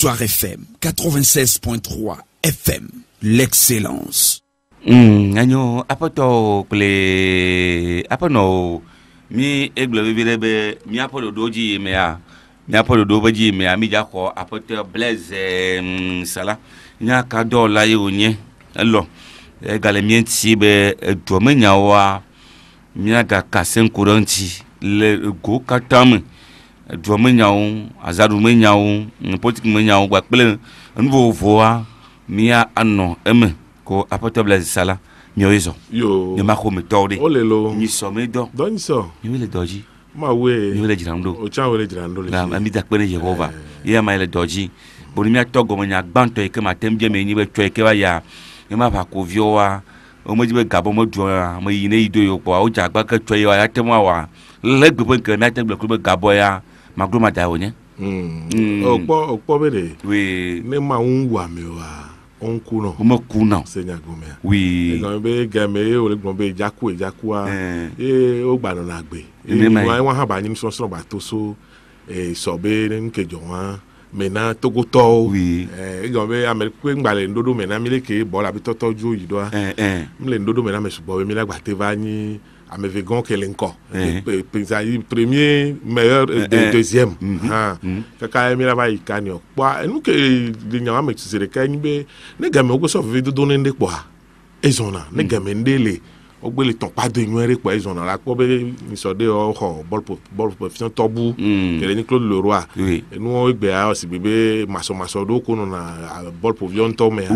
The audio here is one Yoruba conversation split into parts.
Victoire FM 96.3 FM, l'excellence. Agno apoto ple apono mi eglo vilebe mi apodo doji mea mi apodo doji mea mi jako apoto blaze sala nya kado la yonye elo egale mienti be do menyawa mi aga kasen kuranti le go katam do menyawo azadu menyawo politique menyawo gba ple nvo voa mi ano eme ko apoto blaze sala mioizo yo ni mako metode olelo ni so medo don so ni wele doji ma we ni wele jirando o cha wele jirando le na mi da pere Jehova ya ma ile doji boni mi atogo mo nya gbanto e ke ma temje me ni be to e ke wa ya e ma fa ko viowa o mo jibe gabo mo do mo yi ne ido yo po o ja gba ke to ya temo wa legbe bo ke na tegbe ko be gabo ya magro ma da onye opo bere we ne ma un wa mi wa on kuno mo kuna senya gome we gan be game o le gbon be ejakua o gba na gbe wa ha ba ni so ba to so so be nkejo wa mena togoto gan be america ngbale ndodo mena mi le ke bola bi totoju yido mi le ndodo mena me subo mi la gba te va ni ame vegan kelenko premier meilleur deuxième kaka mi la ba ikanio pa nu ke de nyawa me tsere ka ni be ne game o go so ve do ne ndepo a ezona ne game ndele o gbe le ton pa de nyu ere po ezona la po be ni so de o ho ball position tobu kele ni Claude Leroy enu o gbe a o si bebe maso do ko na ball position to me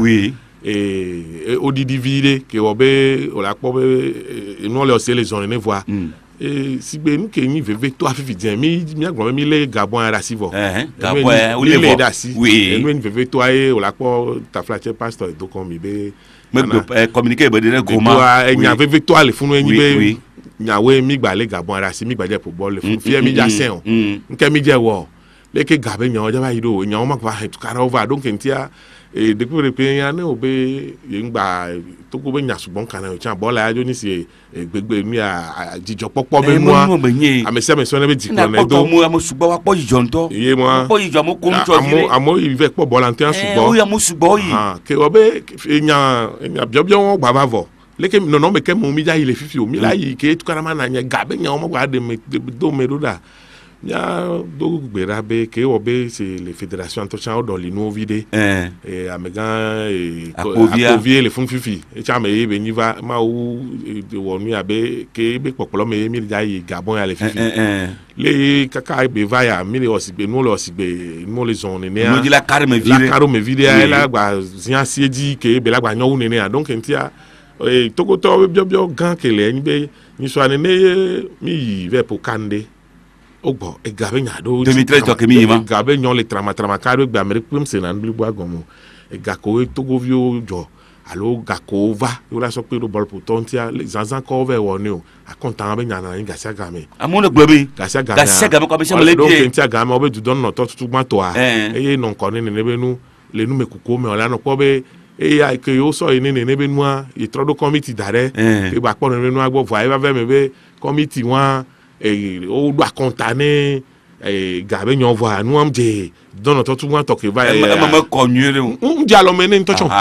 odidi vide ke obe o la po be enu le o se les zones ne voir si be nu ke ni veve to afifi dien mi agbon mi le Gabon ara sivo Gabon o le vo enu ni veve to aye o la po ta flache pastor do kon mi be me communiquer be de goma enya veve to ale funu enyi be nyawe mi gba le Gabon ara si mi gba je pour ball fun fi mi ja sen o nke mi je wo le ke gabe nyan o ja ba yido nyan o ma kwa hetu kara over donc entia depuis que yan ne obe ngba to go be nyasubon kan o chan bola ajo ni si gbegbe mi a jijo popo be mo amese me so na be dikon na do mo amusubo wa po jijo nto iye mo po jijo mo ko nto dire amo ive po bola ntan subo o ya mo subo yi ke obe enya biobio won gba bavo leke no me ke mo mi ja ile fifi o mi la yi ke tu karama na nya gabe nya o mo gba de me do me do da ya do gbera be ke obe c'est les fédérations to chan do li no vide amegan akovie le fun fifi e cha me be ni va ma u de wonu abe ke be popolo me mi ja yi Gabon ya le fifi le kaka be va ya mi le osigbe no le osigbe no le zone ne no di la caro me vide la gba zian siedi ke be la gba nyon ne ne donc entia togoto bio gan ke le ni be ni so ane mi ve pour Kande ogbo e gabe nya do 2013 to kemi ma gabe nyon le trama ka do gba America pem se na nbli bo agomo e gako togo vio jo alo gako va yo la so pe do ball pour tontia les zanzan ko ve woni o akontan be nya na ni gasia game amone gbobi gasia game ko be se mo le do tontia game obe du don no to tutu gba to a e no ko ni ne be nu le nu me kuko me ola no ko be ya ke yo so ni ne be nu a e trodo committee dare e ba po ne nu agbo va e va ve me be committee wa o do akontane gabe nyon voa nu amje dono to tun to ke va ma ko nyere un dialo mene intention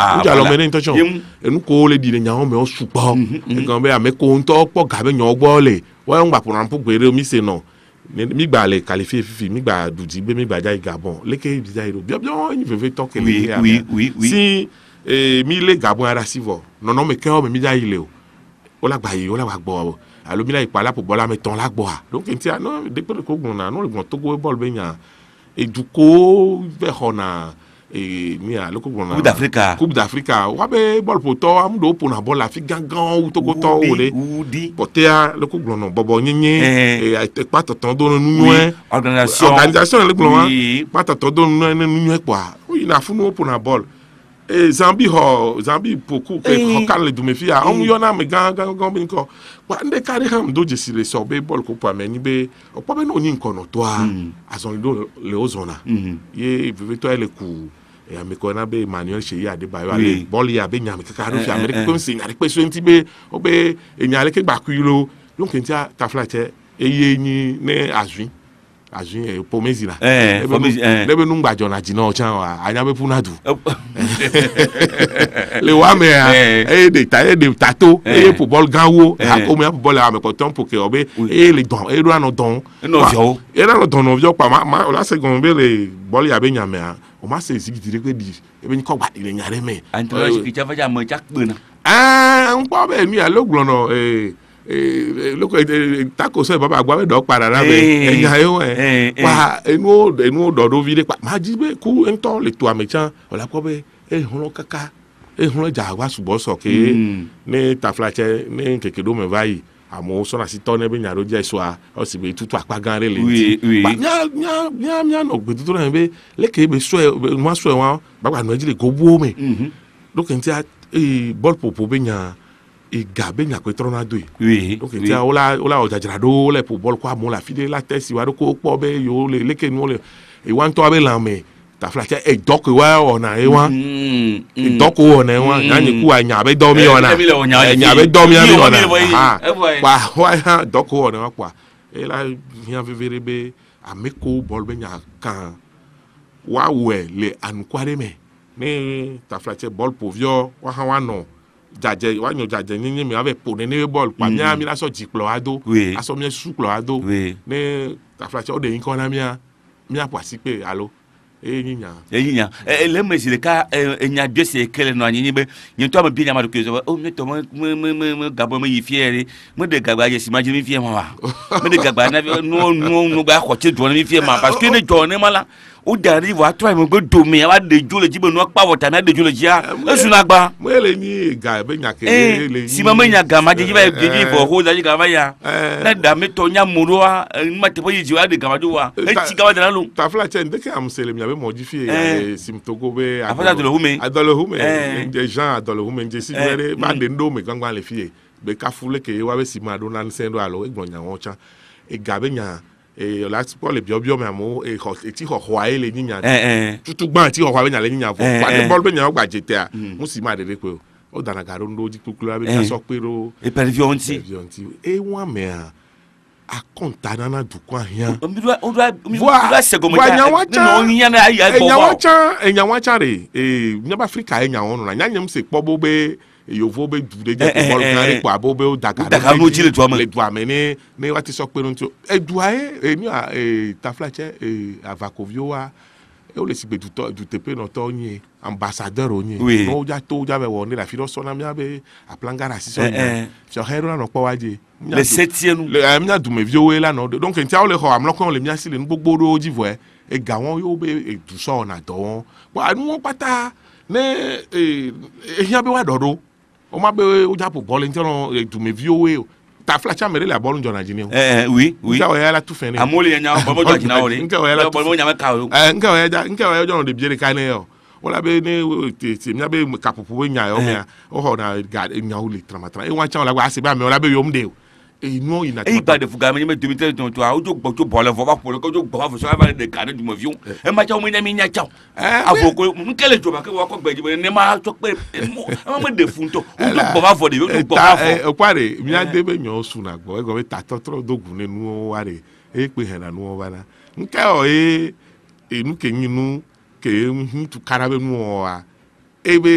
enu ko le di le nyan me o supo e gan be ame ko nto po gabe nyon gbo le wa ngba pour rampu gbere mi se no mi gba le qualifier fifi mi gba duji be mi gba ja Gabon leke bi ja iro bien ni veve to ke le oui si mi le Gabon ara sivo no me ke o mi ja ile o la gba yi o la gba gbo alo mi la ipala pour bola meton la gbo donc entia no depuis ko gbona no le gbon to go ball be nya eduko ve hona mi a lo ko gbona Coupe d'Afrique wa be ball pour to am do pour na ball afi gangan ou to go to o le potea lo ko gbona bobo nyenye e pa toton do nu organisation le gbona pa toton do nu e kwa o ina funu pour na ball Zambi poku ke kan le dumefia on yona me gan bin ko wa nde kare ham do jesi le so be ball ko pa me ni be o pa be no ni nko no to a azon le ozona ye veve to ele ku e ame ko na be Emmanuel Sheyi Adebayo ale ball ya be nyam kaka no fi America ko nsi nyare pe so nti be o be enyale ke gba ku ilo donc ntia ta flache eye ni ne azwi azun pomezi la lebe nu ngbajo na jina o chan anya be punadu le wa me de tato football ganwo ko me football a me ko ton poke obe le don ro ano don no vio pa ma la second be le ball ya be nyame a o ma se sigidire pe di ebe ni ko gba ile nyare me anto ki chafa ja mo chak buna npo be mi a loglo no loko tako so baba agba be do para ra be eyan e wa enu do vide pa ma ji be ku ento le to amechan ola ko be ehun kaka ehun ja wa subo so ke ni taflache ni kekedo me vai amo so na si to ne be nyaro je so a o si be tutu apa gan re le ti ba nya no gbe tutu na be le ke be so mo so wa baba no ji le go bu me loko nti ball popo be nya igabe nya ko tronado donc ti ola ojajara do le pour bol kwa mo la fide la test wa do ko po be yo le leke no le e wan to abe la me ta flache e dok wa ona e wan e dok ona e wan nya ni ku anya be do mi ona nya be do mi ona wa ha dok ona wa kwa e la nya vivere be ameko bol be nya kan wa we le an kware me ni ta flache bol povio wa ha wa no jaje wa nyo jaje ni mi ave po ne ball pa mi ami la so jiplo ado aso mi suplo ado ne ta flache o de yin kona mi apwa si pe alo nyinya le mesile ka nya de se kele no anyi be nyi to ma bi nya ma do kezo o me to me gabo me yifiere me de gaba je si ma je mi fie ma wa me de gaba na no ba ko che do mi fie ma parce que ne jo ne mala o dari wa try mo go do me wa de jo le jibe no pa wota na de jo le jia esu na gba mo le ni ga be nya ke le si ma nya ga ma je ba je bo ho da ji ga ma ya na da me to nya muro wa ma te bo ji wa de ga ma do wa e ti ga wa da lu ta fla chen de ke am sele mi ave mo ji fie sim togo be adolo hume des gens adolo hume je si vere ba de ndo me gangba le fie be ka fule ke wa be si ma do na nsendo alo e gbonya won cha e ga be nya la sport le bio me amo e ti ho wa ele nyinya tutu gban ti ho wa be nya le nyinya fo pa de ball be nya gba jete a mu si ma de pe o dana garo ndo ji kukulu abe ka so pero e pervion ti e wa me a conta na du kwa hian o do sego mo no hian na ya bo enya wa cha re nyaba Africa enya won na nyanyem se po bo be yovo be du de je ball kan re po abo be o daga no ji le do amene ne wa ti so pe nti e du ae ni ta flache avakovio wa e o le si be du tepe no to yin ambassadeur onye no ja to ja be won la fi do so na mi abe aplangara si so so hero na po waje le septième le amina du me vieux là non donc en tia o le ho am lokon le mi asi le gbogbo do jivo e ga won yo be e du so na do won anu won pata ne ehian be wa dodo o ma be o ja po ball nti no du me vieux ta flacha mere la ball njo na jini oui nka o ya la tu fe ne amole nya bo mo do jina o le nka o ya la bo mo nya me ka o nka o ya jo no de biere ka ne yo wala be ne ti mi abe kapopo we nya yo me o ho na ga nya o le tramatra e wan cha wala gba se ba me wala be yo mde no ina e ba de fuga me 2013 to a o jo gbo to bole fo ba polo ko jo gbo ba fo so ba de ka ne du mo viu e ma cha o me nya mi nya cha afoko nkele jo ba ke wa ko gbeji ne ma so pe mo de funto o jo gbo ba fo de o jo gbo ba fo o pare mi ade be nyo su na gbo e go be ta totro dogun ne nu wa re e pe he na nu wa na nka o nu ke nyinu ke tu karabe nu wa ebe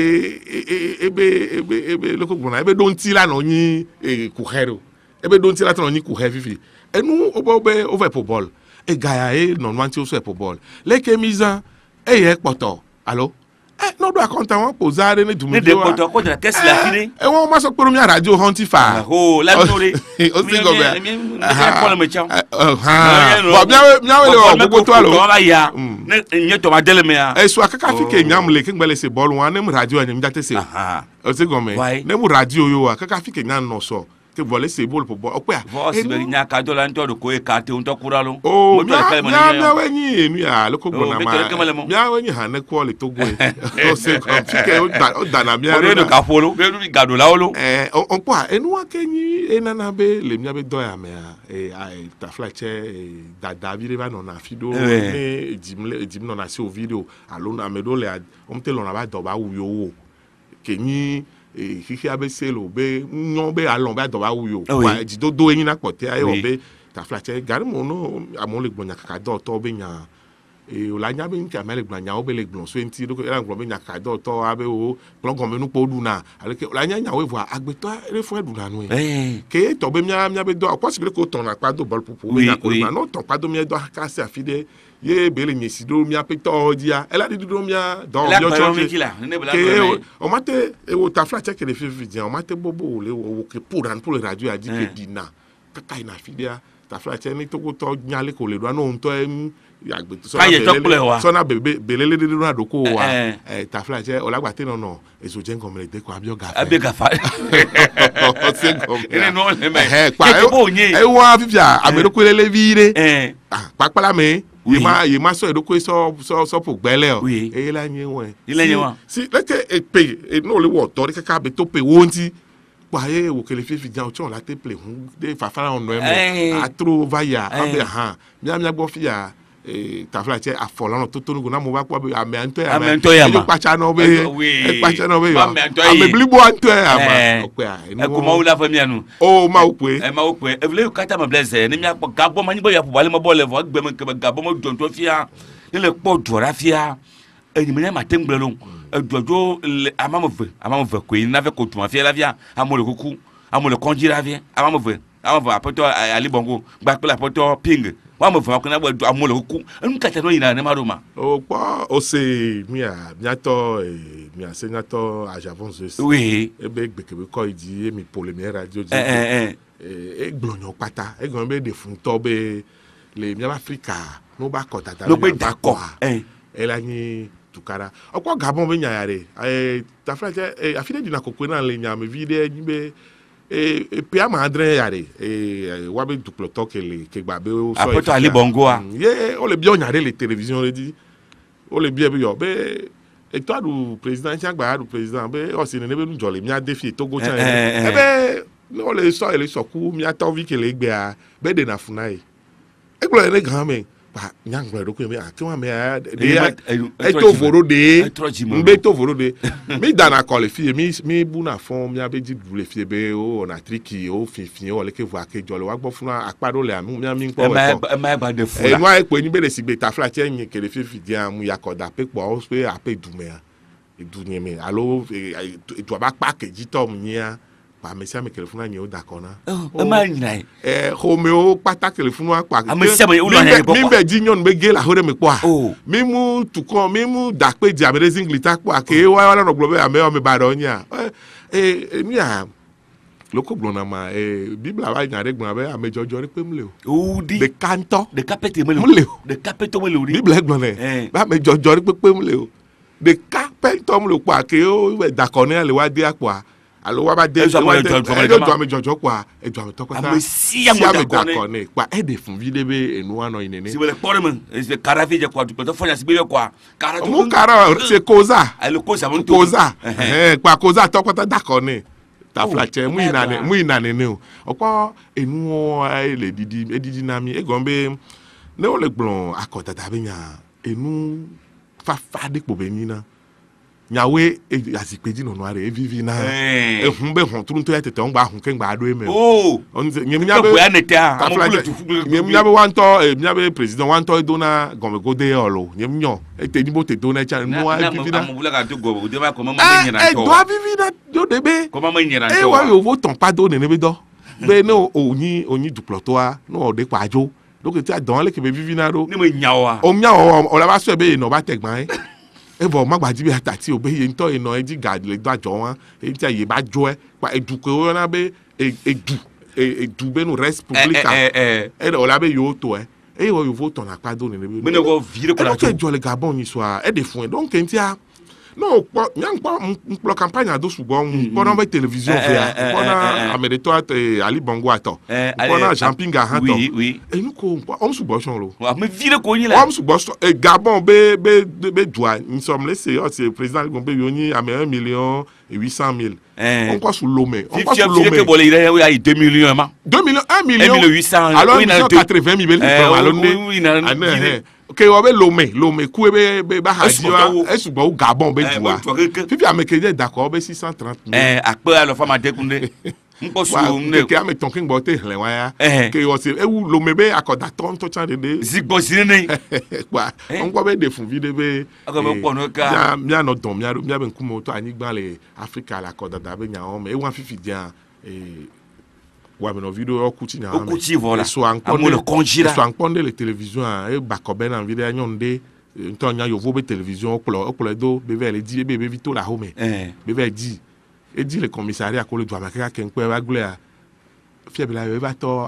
loko gbona ebe don ti la no yin ku hero ebe don ti la no yin ku he fifi enu obo be over po ball e gaya no wanti o so po ball leke mizan ye poto allo no do akonta won posare ne dumi de poto ko de test la fini won ma so pe mi radio hunti fa la nore o si go be ko le me cha wa miawe le gbogbo to alo ba ya ne nye to ma dele me a so akaka fike nyam le ke ngbele se ball won ne mu radio nyam jate se o si go me ne mu radio yo akaka fike nyam no so ke voler se ball po ope a vo si be nya ka do la nto do ko e ka te unto kura lo mo to le kale mo nya we nyi enu ya lo ko gbona ma nya we nyi ha ne ko le to go o se ko fike o da na mi a do ka folo be du gado la lo on po a enu wa ke nyi enana be le mi a be do ya me a ta flache da vire va no na fido ne ejim no na se o video alo na me do le o mte lo na ba do ba wu yo wo ke nyi hihi abe selo be nyon be alon ba do ba wu yo wa ji do yin na pote ayo be ta flache gari mo no amon le gbonya kaka do to be nya o la nya be nti amele gbonya o be le gbon so enti do era gbon be nya kaka do to abe o gbon gbon be nu po du na ale ke o la nya nya we vo agbeto re fun edu na nu ke to be mia be do ko sigre ko ton na pa do bol pupu be nya ko na no ton pa do mia do ka se afide ye bele ni si do mia pe to dia ela di do mia do bio choche ke o mate e o ta flache ke le fi dia o mate bobo le o ke pour le radio a dit que dina kaka ina fidia ta flache ni to ko to nyale ko le do no nto yagbe so na belele de na do ko wa ta flache o lagba te no eso je ngom le de ko abiogafa ene no le me pa e wa fifia abero ko le vire papala me yema so edoko so po gbele o la yin won si leke pe no le wo to ri kaka be to pe wonti pa e wo kele fi jan o chon la te ple hun de fafara on no e a tro vaya abe ha mia gbo fi ya ta flache afolano to nugo na mo ba po ame anto ya e pacha no be ame blibo anto ya ma okwe e ko ma ula famia nu o ma okwe e vle kata ma blesse ni mi akpo gabo ma ni bo ya po wale mo bo le vo gbe mo gabo mo don to fia ni le po dora fia e ni me ma temgbelon e dojo amamo ve ko ni na ve ko tuma fia la fia amole kuku amole konjira fia amamo ve apoto ali bongo gba pe la poto ping wa mo fa ko na gba amole kuku nka te no ina ne maroma o pa o se mia to senyato a Javon Zeus oui e be gbe ke ko idi mi polemière radio di e glonyo pata e gon be de fun to be le mi Africa no ba ko tata no be d'accord e la ni tukara okwa Gabon be nyayare ta flache afide di na kokwe na le nya me vide be pe ama adre yare wa be duplo to ke gba be o so apoto ali bongo a o le bi o nyare le télévision le di o le bi e yo be et toi du président chagba du président be o si ne be nu jole mi a défier Togo chan e be no le so ku mi a to vi ke le gbe a be de na funai e glo le grand men ba nyang glo do ku mi a ki wa me a de to voro de mbe to voro de mi dana ko le fie mi bu na fon mi a be di du le fie be o na triki o fin o le ke vo ake jole wa gbo fun aparo le amu mi a mi npo we ko e ma gba de fula e no ai pe ni be le sigbe ta flache yin ke le fie di amu yakoda pe po o pe ape dume a edunye me alo etu aba pa keji to mi ya pa me sia me telefona ni o da kona e ma nyai homeo pata telefona pa a me sia me ulo anya mi be ji nyon be gela hore me kwa mi mu tukon mi mu da pe di amazing glita kwa ke wa no globe ame o me ba do nya mi a loko blona ma bibla wa nya re gbon abe ame jojo ri pe mle o di de kanto de capete mle de capete mle ri bibla gbon ba me jojo ri pe mle o de carpenter mle kwa ke o da kona le wa di akwa alo wa ba de do ame jojo kwa edu ame to kwata si ame da kona kwa e de fun vide be enu ano inene si wele pore men e karafi je kwa du to fonya si be kwa kara mu kara se koza alo koza mo koza kwa koza to kwata da kona ta flache mu inane ne o opo enu le didi na mi e gon be ne o le gbon akota ta be nya enu fa de po be ni na nyawe asipeji no are evivi na ehun be hon turun to yete to ngba hun ke ngba ado eme onze nyem nyabe ko ya nete a nyem nyabe wanto nyabe president wanto do na gome gode olo nyem nyo ete ni bo te do na cha no evivi na amubula ka to go de ba ko mama nyina to do evivi na do debe ko mama nyina to wa yo vo ton pa do ne be do be no oni duploto a no o de pajo donc ti a don le ke be vivi na do ni mo nyawa o la ba so be no ba tegban ebo magbaji bi atati obe ye nto eno eji gad le do ajo wan e ti ye ba jo e pa eduke o na be edu be no res publica o la be yo to e wo yo vote na pado ne be me no go vire ko la to jo le Gabon ni so e de fun donc enti a no po nyang po mplo campagne do sugbon po na be television via po na amereto Ali Bongo ato po na jumping a hato oui e nu ko on sugbon son lo wa me vire ko yin la on sugbon Gabon be doa ni som le se o se president gon be yoni ame 1,800,000 on quoi sous lomé on quoi sous lomé que bolé il a 2 millions ma 2 millions 1,800,000 alors il a 80,000 alors oui na okay o be lomé ku be ba hajiwa e sugbo Gabon be doa fifi amekede d'accord be 630,000 akpe alo fama dekunde ke ame ton king bote le wa ya ke o se e wu lo mebe akoda ton to chan de zigbo sine kwa on ko be de fun vide be akobe pono ka mia no don mia be nkumo to ani gba le Africa la akoda da be nya o me e wan fifi dia wa me no video okuti nya okuti voilà so an konde le télévision e bakobe na video nyonde ntonya yo vo be télévision oklo do be ve le di be vito la home be ve di et dit le commissariat qu'on le doit marquer qu'un peu va gloire fiable là va to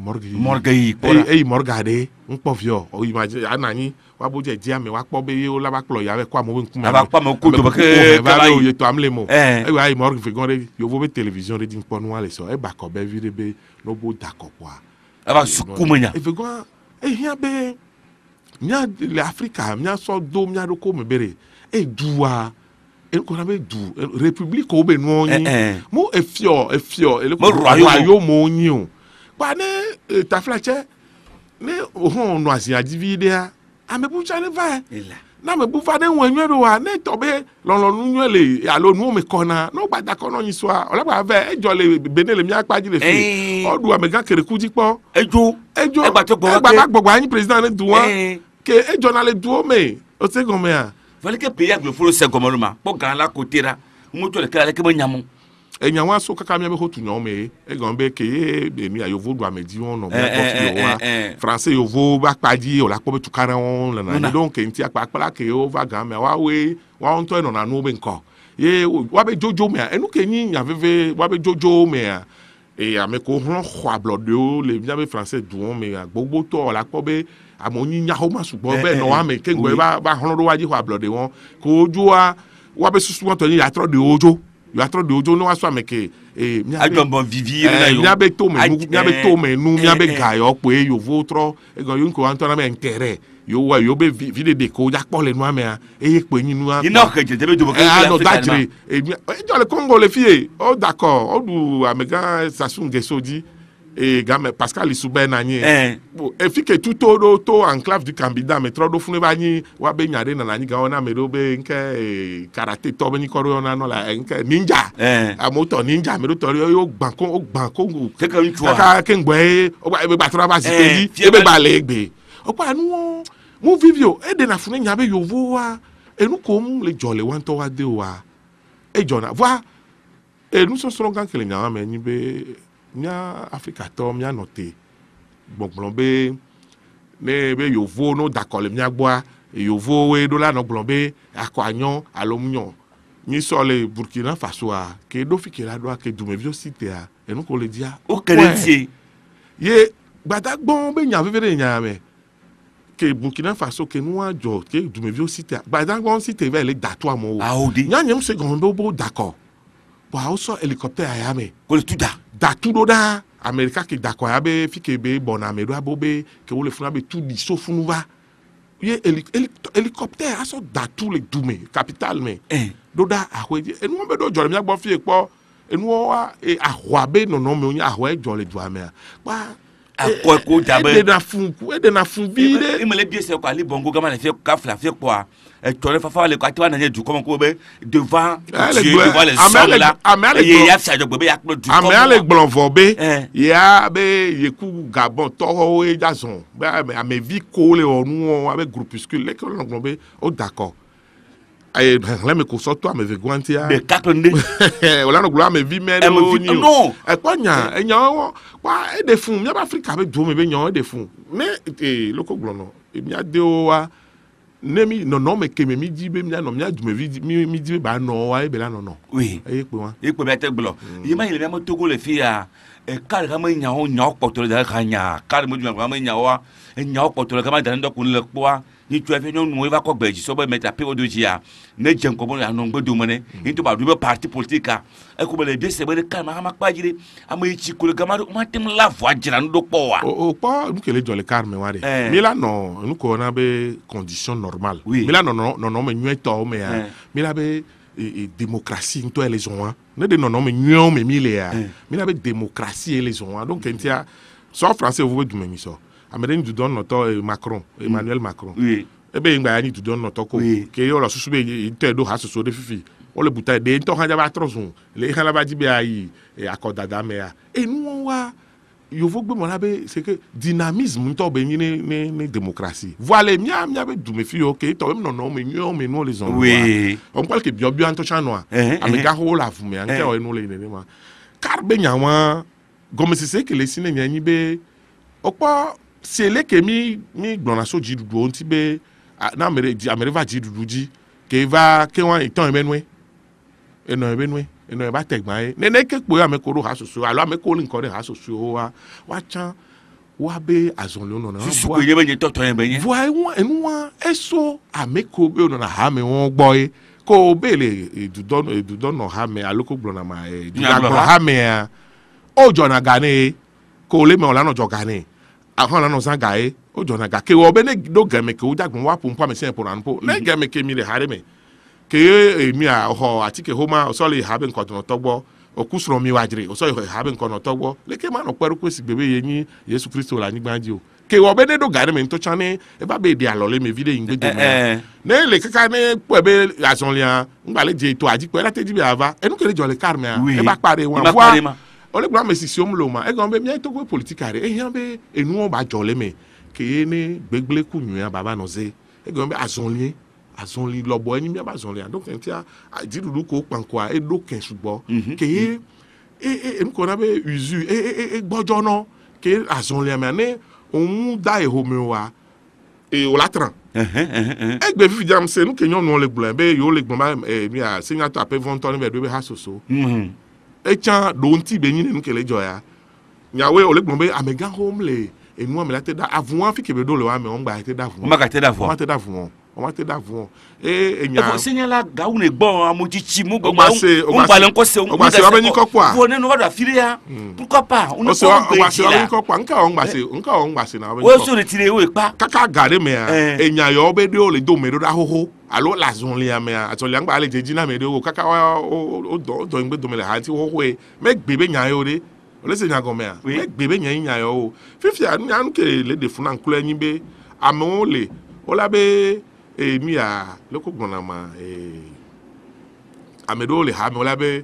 morgue et morgade un povio o imagine anani wa bo je dia me wa po be yo la ba klo ya kwa mo nku ma pa mo ku to ba ke va yo to amle mo e wa morgue fe gonde yo vo be télévision de din pon wa le so e ba ko be vire be no bo d'accord quoi aba sukumanya e fe go e hia be nya l'Africa nya so do nya do ko me bere e duwa qu'on avait du république au Bénin mo efio le royaume mo ba ne ta flache ne on no asia divide a me bu chane va na me bu fa de wonwe do wa ne to be lon nu le alo nu me kona no gba da kono yin so a ola gba ve ejo le Benin le mi apaji le fi odu amega kere kuji po ejo egba to gbogbo anyi president ne duwa ke ejo na le duo me o se go me a fallait que pays aglo folo se gomoruma pour grand la côté là moto le kala ke monyamu e nyanwa so kaka mi be hotu nyome e gombe ke be mi ayovo do amedi on no be ko wa français yovo ba paji o la ko be tukara on la na donc enti akpa ke o va ga me wa we wa on to no na no be nko ye wa be jojo me enu ke nyi nya veve wa be jojo me e ame ko hon khwa blodo le mi be français do me gbogbo to la ko be amoni nya ho ma sugbon be no wa me ke ngwe ba hono do waji ho ablode won ko oju wa be susu won to ni ya tro de ojo no wa so ameke mi agbon vivir na yo mi abe to me nu mi abe ga yo pe yo vo tro e go yun ko an to na me intérêt yo be vide de ko ja po le nu ame e pe yin nu ina ke je be do ke no dajre e jo le Congo le fie oh d'accord o du amega Sassou Nguesso di et gamme Pascal Issoubé nani e fike tuto to enclave du candidat mais trop do fune bani wa be nyade na nani ga ona me do be nke karate to be ni koro na no la nke ninja amoto ninja me do to yo gban ko ke ka ntua ka ke ngwe o ba be batra ba si teji e be ba le gbe o pa nu mo vivio e de na fune nya be yo vo wa e nu ko mu le jole wan to wa de wa e jona voi e nu so slogan ke le nya ma ni be nya Africa to mia noté gbongbon ne be yovo no d'accord le mia gboa yovo we do la no gbonbe akwanyon alomunyon ni so le Burkina Faso a ke do fi ke la do ke dumevio cité a e no ko le dia o kerenti ye gbadagbon be nya veve nya me ke Burkina Faso ke nou ajo ke dumevio cité gbadagbon cité ve le dato amo nya nyem se gombe bo d'accord ba o so hélicoptère ya me ko le tuda datudo da America ki d'accord ya be fi ke be bon amedo abobe ke wo le funa be tout di so funu va ye hélicoptère aso datu le dume capital me do da ahwe enu be do jore mi agbo fi epo enu wa ahwa be no me onya ahwa jole du ame pa akoko jabe e de na fun vide imele bi se ko ali bongo gama le fi ka fla fi po a tore fa le ko ati wa na du comme ko be devant Dieu devant les hommes là et ya fi ajogbe be ya plo du comme ale gbon vobe ya be yeku Gabon to e jason be ame vi ko le onu avec groupuscule le ko no be o d'accord ay la me ko so to ame veguantia de katonde wala no glo ame vi me no e kwanya enya wa e de fun mi Africa be do me be nyon e de fun me loko glo no e mi ade o wa nemi no me ke me mi di be mi no mi adu me mi di ba no wa e be la no oui e pe wa e pe be te glo yi ma ile me Togo le fi a e kar ga me nya o nya okpoto da ka nya kar mo ju ga me nya wa e nya okpoto ga ma da ndo kun le po ni tu afi no no va ko gbeji so be meta pe odo ji a ne jen ko bo ya no gbedo mo ne into ba du be parti politique e ko be le bi se be ka ma pa jire amayi chi ko le ga ma tem la voix jira ndo po wa o pa nu ke le jole kar me wa de mi la no nu ko na be condition normale mi la no me nyeto me ya mi la be démocratie into les gens ne de no me nyo me mi le ya mi la be démocratie les gens donc entia so français vous du me so ameden du don noto Macron Emmanuel Macron oui ebe ngba yani du don noto ko ke yo lo susu be te do ha so de fifi on le bouteille de to hanja ba trozun le khala ba jibe ayi akodada me ya enu wa yo vou gbe mo labe c'est que dynamisme to be ni démocratie voilà mia be du me fi OK to me non me nyo me no les on oui on parle que bio anto chanwa amega ho la fu me anke o enu le ni ma car be nyawa gomme c'est que les sine nyanyi be okpa c'est le que mi gbona so ji dudu on ti be na amere va ji dudu ji ke va ke wan itan ebenwe eno ba tegba e nene ke po amekoro ha soso alo amekoro nko re ha soso wa chan wa be azon lo no na su ko yebe toto yen benye vo enu wa eso ameko be no na ha me won gbo e ko be le edudon no ha me aloko gbona ma edudon ha me ojo na gane ko le me ola no jo gane ahon la no san gae ojo na ga ke wo be ne do game ke o jagun wa pompa me se poran po ne game ke mi le hare me ke mi a ho atike homa so le habe nko to togbo okusro mi wajire o so habe nko no togbo le ke ma no peru kwesi gbebe yin Yesu Kristo la ni gbanji o ke wo be ne do gare me to chane e ba be di alole me vide yin gbe ne le kaka ne po be azonlia ngbale je to aji pe la teji bi ava enu kele jo le karme e ba pare won wa o le gba me sisi omlo ma e gan be mi to go politique are e yan be enu o ba jole me ke ne gbegle kunyu ya baba no ze e gan be azonli lobo eni mi abazonli donc entia didudu ko pankwa e do ken sugbon ke nko na be uzu gbojo no ke azonli amane on da e homewa e o latran egbe fi jam se nu kenyon no le gblon be yo le gbon ba mi a signature pe von ton be do be ha soso e chan do nti be yin nu kele joya nyawe o le gbon be amega home le enu am la te da avun fi ke be do le wa me on gba te da fun o ma ka te da fun on va te davon enya senyala gaune gbon amojichi mu gbon on va nko se on va se ba ni kokwa vo nenu wa firia pourquoi pas on se va se ba ni kokwa nka on va se na ba o so retire we pa kaka gare me enya yo be de o le do me do da hoho alo la zon le me ato le ngba le jeji na me de o kaka o do ngbe do me le ha ti hoho e me gbebe nya yo de o le se nya go me me gbebe nya yo o fifi anu ke le de funa nkulo anyi be amo le o la be mi a loko gbona ma amedo le ha me ola be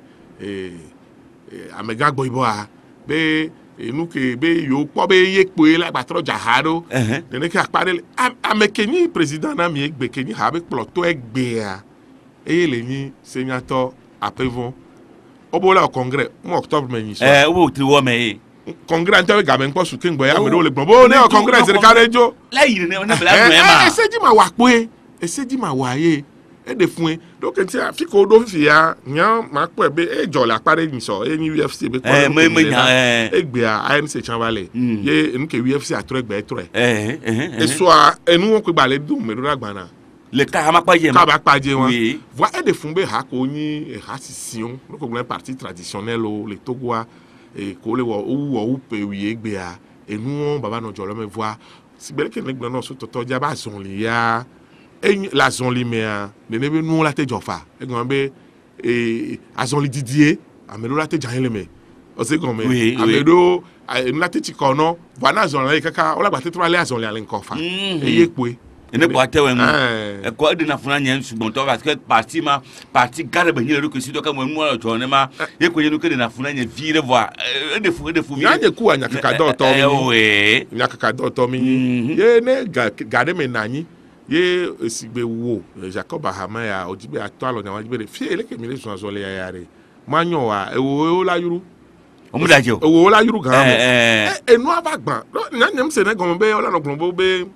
amega gbo ibo a be enu ke be yo po be ye pe la patro jahado de ke apare amekeni president na mi egbe keni ha be ploto egbe a le ni senator apevon obola congrès mo octobre me ni so o ti wo me congrès ntawe gaben po su kengbo ya amedo le gbon bo ne congrès se karejo la yire ne bla no e ma seji ma wa pe eseji ma waye e de fun donc nti afiko do fi ya nyan ma po be e jo la pare ni so e ni UFC be ko egbe a ANC chanvale ye nke UFC atro egbe etro e so a enu won pe gba le dun me do agbana le ka ma pa je won voi e de fun be ha ko ni e ha sision ko glen parti traditionnel o le togoa e ko le wo pe wi egbe a enu baba no jo lo me voi si bele ke le gbe no so toto ja ba son li ya la zone limea ne be nou la te jofa e gan be azon li Didier amelo la te jan leme o se gan me amelo nou la te tikono wana zone la kaka o la gba te tro ale azon li ale nko fa e ye pe ene ko atewe mu e ko de na funa nyen sugbon to parce que parti garde be nyele ko si to ka mo mu ala to ne ma e ko yenu ke de na funa nyen vire voir de fu ya de ku anya kaka do to mi nya kaka do to mi ye ne garde me nanyi ye sigbe wo Jacob Ahama ya ojibe atalo nya wajibe fi eleke mi le so azole ya yare manyo wa ewo la yuru omudajo ewo la yuru gan enu abagban nya nyem se ne gon be ola no glombo be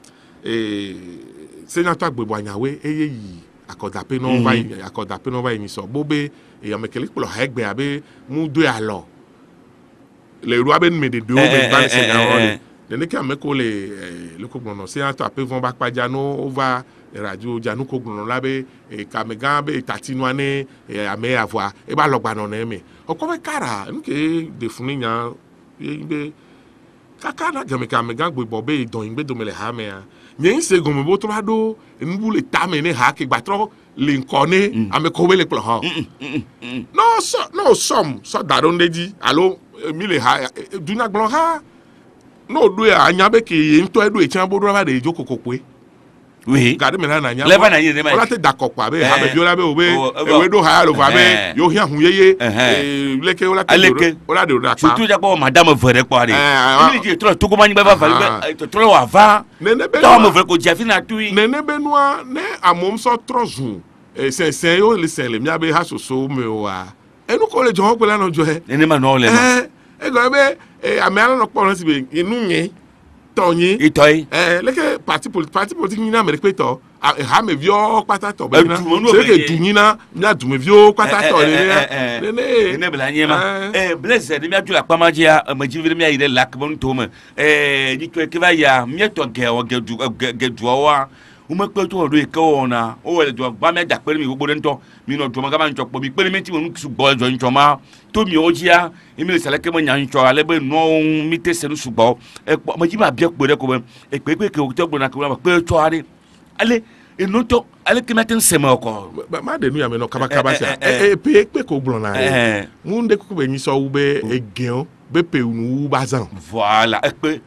senator agbebo anyawe eye yi akodape no va ni so bo be e amekele polo ha egbe abe mu do alo le ru abe me de do be ba se nya de que ameko le kogbono se ato apevon ba paja no over radio janu kogbono labe kamega be tatinu ane ame avoir e ba logba no na me okobe kara nke de funinya be kaka na kamega gbebo be don ingbe do mele ha me a nyen se gomo bo to do nbu le tame ne ha ke gbatro le nkone ameko be le plo ha no so daron deji alo mi le ha dunya gbon ha no do ya anya be ke ye nto edo e chan bodo ba de joko kokwe oui garde maintenant na nya leva na yire ma ola te d'accord pa be ha be viola be obe ewe do ha lo va be yo hian hun yeye leke ola te ola de da pa surtout d'abord madame vrai quoi ni dit trop to ko mani ba va trop avant nene be to me vrai ko jafi na tui nene be noa ne amom so trozu sen yo le sen le mia be ha so me wa enu ko le jo ko la no jo he nene ma no le ma e go be ame ala no po no si be inu yin tonyin itoy leke parti politique ni na me pe to ha me vio pata to be na se ke dunyina mia du me vio pata to le nene bla nyema blaise de mia tu la pamajia ma jivire mia ire lak bon to me di to ke va ya mia to gedu wa uma pe to do e ka ona o we do ba me da pe mi gbogbo nto mi no do ma ga ma ncho po mi pe mi ti mo su bo jo ncho ma to mi ojia emi le sele ke mo nya ncho ale be no mi te se no su bo ma ji ma bia po de ko be e pe ke o to gbo na ko ma pe to are ale e no to ale ke matin se ma ko ma de nu ya me no kaba sia pe ko gbo na mu nde ku be ni so u be egeon BP ou bazan. Voilà.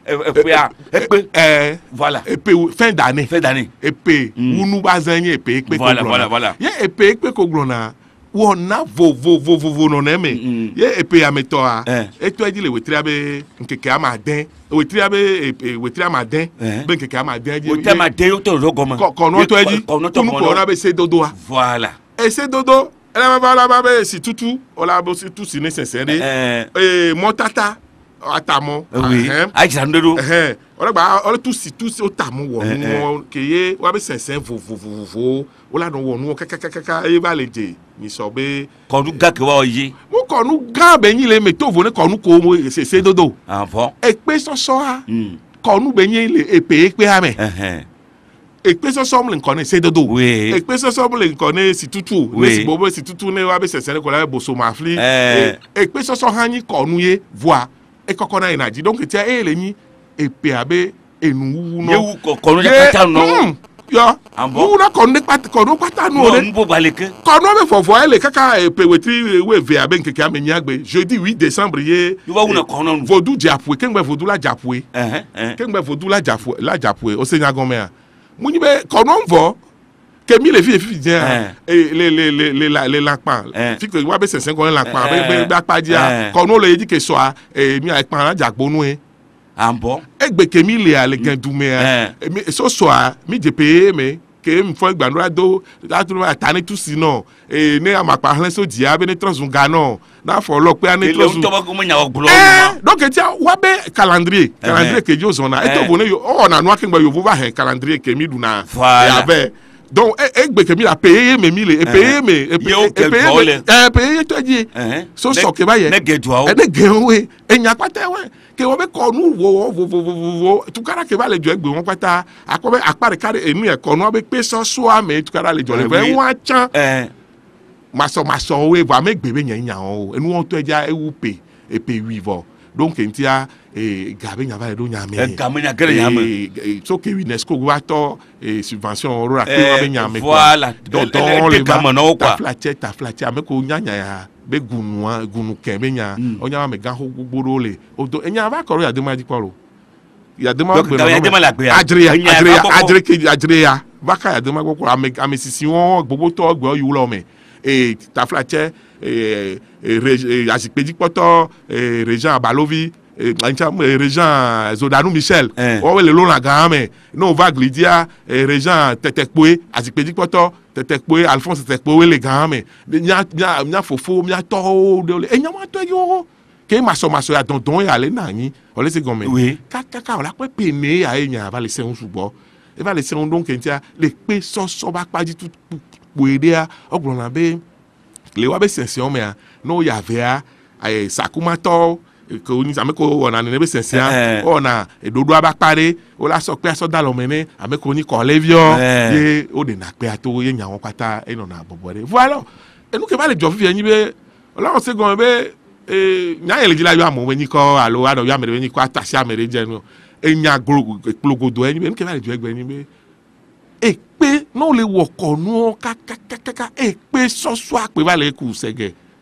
Voilà. Et puis fin d'année. Et puis ou nous bazan et puis voilà. Et puis koglona. On a vo non aimé. Et puis ametoa. Et toi dit le wetriabe nkeke amadin. Wetriabe amadin. Ben nkeke amadin. Wetriabe amadin yo to rogoma. Kono to dit. Kono na be se dodo. Voilà. Et se dodo elle va si tout on l'a aussi tout si nécessaire mon tata atamo oui ajandero on a tout si tout otamo wo keye wa be sensen vo on la no wo no kaka e va leje ni so be konu ga ke wa yi mo konu ga be yin le meto vo ne konu ko mo se dodo avant e pe so a konu be yin le e pe ame ekpeso somle nkone se dodo ekpeso somle nkone si tutu si bobo si tutu ne wa be sesere ko la boso mafli ekpeso so hanyi konu ye voix e kokona inaji donc tia e le ni epe abe enu no ye konu ya kata no yo mu na konu kwata no le mbo baleke konu be fofo ele kaka epe wetri we ve abe nkeke amenya gbe jeudi 8 décembre ye you wa una konu vodou diapwe kengbe vodou la diapwe kengbe vodou la diapwe o senya gomea Mounibe konomvo que mi les filles bien les lampans fi que wa be sensen ko lampan be akpadia kono le di ke so a mi a pan la jagbo nu e ambo egbe ke mi le ale gandume mi so a mi je payer me ke mi fo gbandura do la tu ma tani tu si no ne amapa hlen so dia be ne transunga no na fo lo pe ani transun donc etia wa be calendrier que jo zona e to bone yo o na no akengba yo va he calendrier ke mi duna ya be donc egbe ke mi la payer me mi le e payer payer to ji so ke ba ye ne gedwa ne gewe enya pata we ke wo be ko nu wo tu kara ke ba le jo egbe won pata akobe apare kare enu e ko no be pe so ame tu kara le jo le we wa chan maso we va me gbe be nya o enu won to eja ewu pe e pe wivo donc entia gabe nya va do nya me gamenya gere nya me so ke UNESCO wa to subvention oro la pe wa be nya me voilà donc le gamano quoi ta flatte ame ko nya ya be gunu ke be nya o nya me gan ho gboro le o do enya va koro ya de ma di kworo ya de ma gbe adria baka ya de ma gboro ame sisi won gbogbo to gbe o yu lo me ta flatte Azikpeji poto Régent Balovi Régent Zodanou Michel o le lo la game no va glidia Régent Tetekpoe Azikpeji poto Tetekpoe Alphonse Tetekpoe le game nya fofo nya to de enya ma to yo ke maso ya don ya le nani o le se gomen kaka la pe pene ya enya va le se un subo e va le se un donc entia le pe so ba pa di tout poedea oglona be le wa be sension me no ya vea sakuma to ko ni ame ko ona ne be sensia ona edodo aba pare o la so pe aso da lo mene ame ko ni ko levio ye o de na pe ato ye nya won pata e no na bobore voilà e nu ke ba le jo fi yin be Ọlọ́run ṣe gan be nya ele jila yo amo we ni ko alo ado yo amere we ni ko atasi amere je no enya gbologodo ẹni be nu ke ba le jo egbe ni be pe no le wo konu kaka e pe soso ape ba le ku sege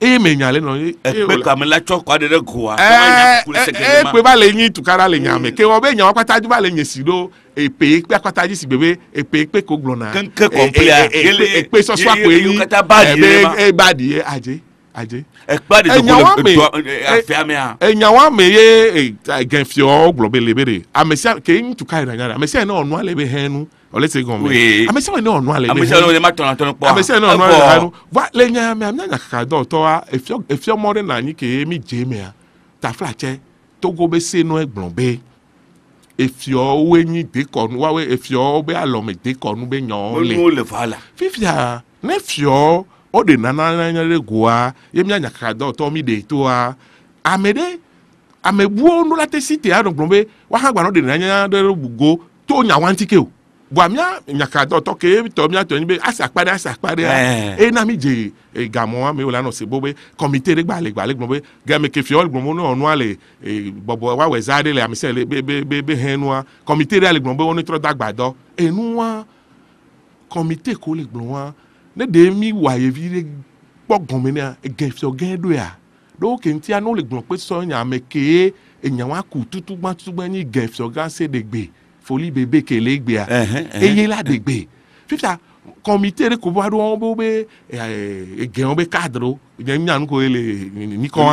e me nyale no e pe ka me la cho kwa de goa e pe ba le yin tukara le nyame ke o be nyawa kwata ju ba le nyesi do e pe kwata ji si bebe e pe ko glona ke complete e pe so so apo yin e ba di aje e pa de ko afiame a e nyawa me ye genfio globe lebere amesia ke yin tukara nyara amesia na onu ale be henu ole se gon me amesia na onu ale be amesia no le ma ton po amesia na onu ale henu va le nyame amnya nyaka do to a efio more na ni ke mi jeme a ta flache togo be se no egbonbe efio wenyi de konu wa we efio be alome de konu be nyon le vala fifia ne fio o de nana nyare goa yemnya nyaka do to mi de to a amede amebuo no la te cité a donc blombe wa ha gba no de nanya de bugo to nya wantike o bua mia nyaka do to ke to mia to ni be asakpare e na mi je gamo me wala no se bobe comité de gba le blombe ga me ke fio blombe no onu ale bobo wa we zade le amise le be henua comité de le blombe woni tro dagbado enua comité ko le blombe ne de mi wa ye vi pogon me na gen fio gen do ya do ke ntia no le gbon pe so nya me ke enyan wa ku tutu gba ni gen fio ga se de gbe folie bébé ke le gbe a eye la de gbe fifta comité de ko bo do on bo be gen on be cadre yen nya nu ko ele ni ko wa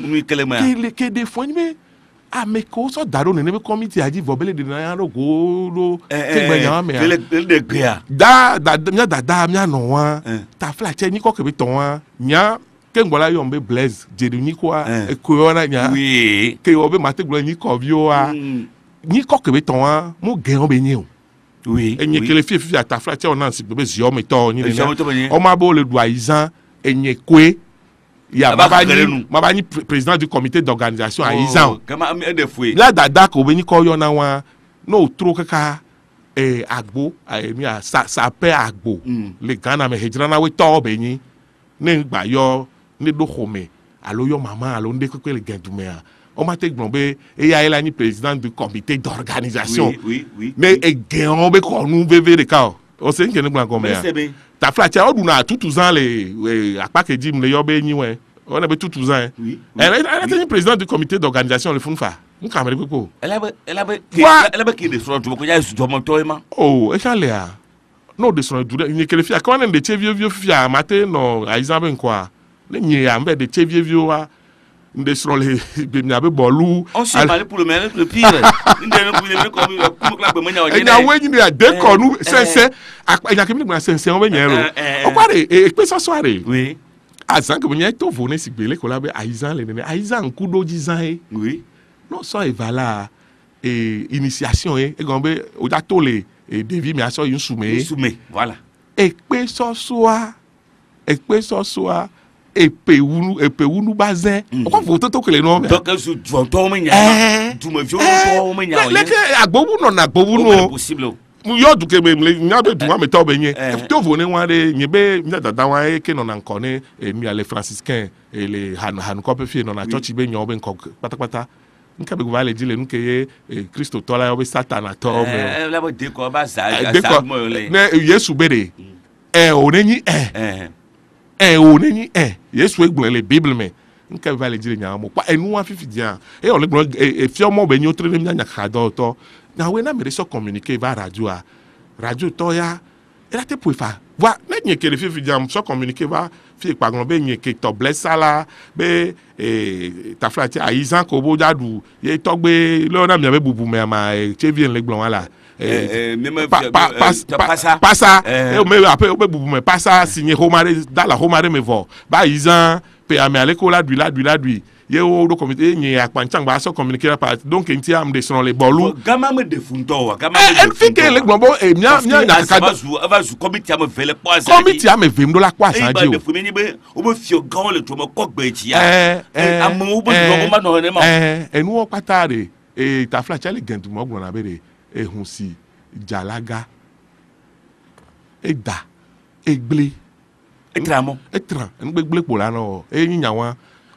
ke de fo ni me a me ko so daro ne be comité aji vobele de na ro go ke gbe nya me le de gbe a da mia no wa ta fla che ni ko ke be ton wa nya ke ngbola yo mbe blaze je ni ko e ko na nya oui ke o be mate gbo ni ko vi o a ni ko ke be ton wa mo gen o be yin o oui enye ke le fi ata fla che o na si be zio me to ni ne o ma bo le do aizan enye kwe ya maba ni président du comité d'organisation aizan kama de foué la dada ko be ni ko yo na wa no tro kaka agbo mi sa pe agbo le Ghana me hejrana we to be yin ne gba yo ne do khome alo yo mama alo nde ko le gendume a o ma te gbonbe ya ela ni président du comité d'organisation oui mais gen be ko nu bebe de ka o se nke ne gba ko me ta flacha o du na tutu zan le apa ke dim le yo be yin we o na be tutu zan elle était président du comité d'organisation le funfa nka me ko elle a qui de front ko ya su jomo to ma oh e chale a no de son du ni kele fia ko na de chevio fia mate no aizan be nko a le nyi a mbe de chevio wa nde son le be mi abe bolu on se parle pour le meilleur le pire nde no pour comme club be manya o je na we ni a de ko nu sense anya ke mi gba sense on be nyero o kware e pe so soare oui azan ke mi to vone si gbele ko la be aizan le ne aizan ku do jizan e oui non so e vala initiation e gombe o da to le David mi aso yin sume voilà ekpe so soa epe wunu bazen o ko foto to kele no donc su to me nya tu me fio to me nya le ke agbowu no na agbowu no possible mu yo du ke me nya be du ma me to be yen to vo ne wan de yen be nya dada wan e ke no na nkone mi ale franciscain e le han ko pe fie no na church be nyo be nko patapata nka be vale dile nke ye Christo tola yo be Satan to me la bo de ko ba sa mo le ne Yesu bere onenyi onenyi Yesu egbon le Bible me nka be vale dile nya mo pa enu wa fifi dia o le gbon fi omo be nyo tre nya nya khado to na we na mere so communiquer va radio to ya ela te poifa va na nye ke le fifi dia so communiquer va fi pagbon be nye ke to bless sala be ta flati aizan ko bo jadu ye to gbe lo na mi be bubu me ma chevien le gbon wala pasa o me après o be bubu me pasa signé romare dans la romare me vo ba aizan pe ame ale ko la dui ye o do comité nye akpanchang ba so communiquer par donc enti am de son le bolu gama me de funto wa gama me de funto le gbon bo mia na ka ava su comité am vele kwa sa comité am vem do la kwa sa di o de fumi ni be o be fio gan le to mo ko gbe ti ya am o bo do ma no ne ma enu o patare ta fla chale gendu mo gbon na be de ehun si jalaga egba egble etramo en gbegble po la no yin yawan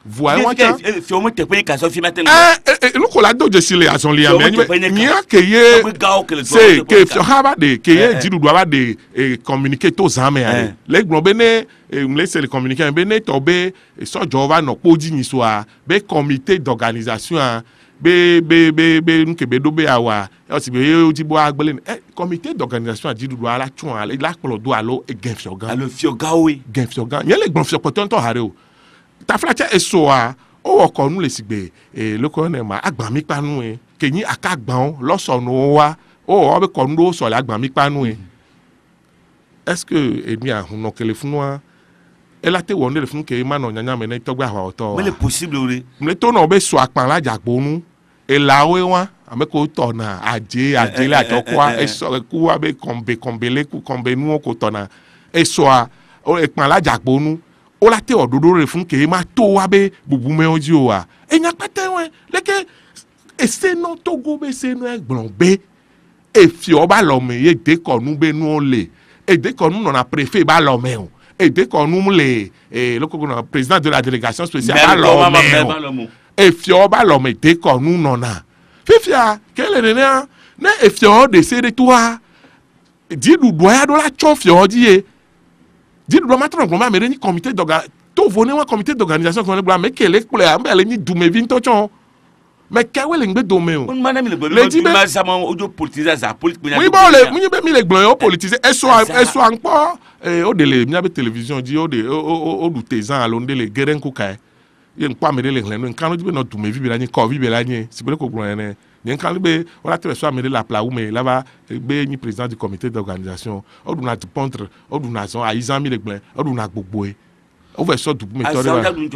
voix moi fi mo te pe ka so fi matin lu ko la do je sile a son li am ni ke ye c'est que fi ha ba de ke ye jidu do ba de communiquer to zame ya le gbon be ne me laisse le communiquer be ne to be so jova no poji ni so a be comité d'organisation be nke be do be awa o si be o ti bo agbele comité d'organisation a jidu do ala tun ala la polo do alo gen fiogan alo fiogawe gen fiogan ye le gbon fiopoton to hare o ta flacha eso a o ko nu le sigbe le ko ne ma agban mi panu ke yin akagban lo so no wa o be ko nu so la agban mi panu est-ce que emi ahun no kele funu wa ela te won le fun ke ma no nyanya me ne to gba wa oto mais le possible ore me to no be so apan la jagbonu elawe wa ame ko to na aje la jokwa eso ku wa be kombele ku kombe nu ko to na eso a o epan la jagbonu o la te ododo re fun ke ma to wa be bubu me oji o wa enya pete wen leke ese no to go be se no egbon be e fi o ba lo me ye de ko nu be nu o le e de ko nu na préfet ba lo me o et dès qu'on nous le président de la délégation spéciale et fio ba l'homme dès qu'on nous non a fifia quel est ne e fio de c'est de toi dit du doya do la chon fio dit du doya maintenant on va me ni comité d'organisation to voner un comité d'organisation qu'on le mais quel est pour les ni du me vinto chon mais kawe le ngbe domé o madame le dit mais ça mon audio politisé ça politique oui bon le mi be mi le gbon politisé eso encore o de le mi be télévision di o de o du tezan alonde le geren ku kai ye npa me le len nkan lo di be no du me vi be la ni ko vi be la ni si be ko gbon ene ni nkan be o la te so me la pla ou me la ba be ni président du comité d'organisation o du na du contre o du na so a izan mi le gbon o du na gbogbo o ve so du me to re